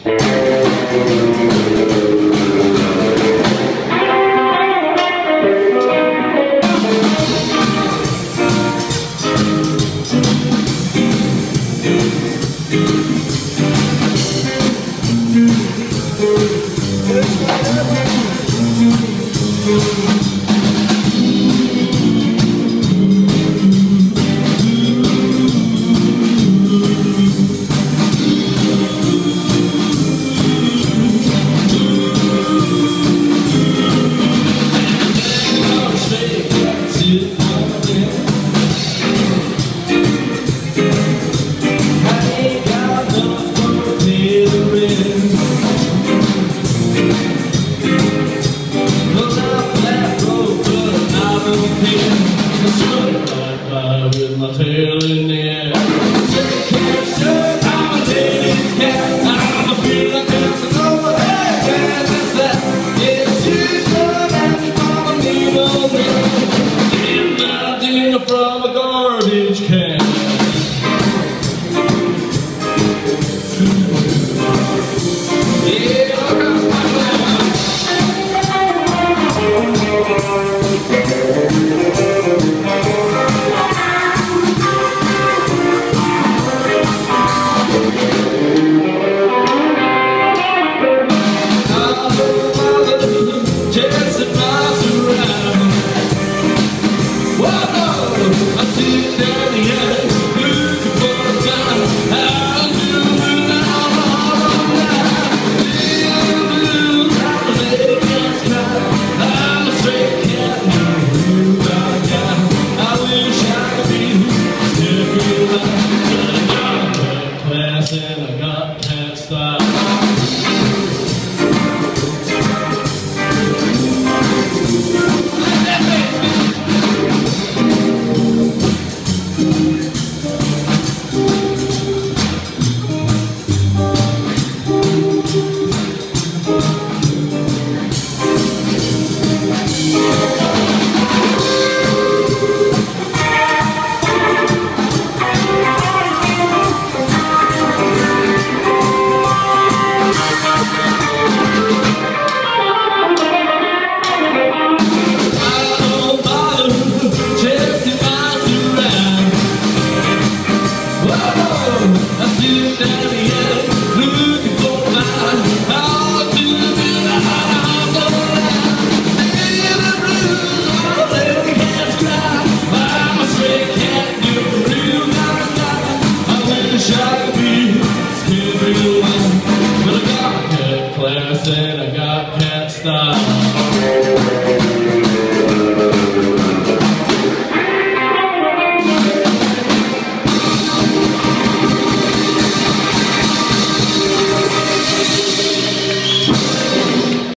With my tail in the air, I'm a lady's cat. I'm a feel like dancing over. Hey, man, that's that. Yeah, she's good and I'm a mean old man. Getting my dinner from a garbage can. Yeah, across my and I got cat style. And I got cat style.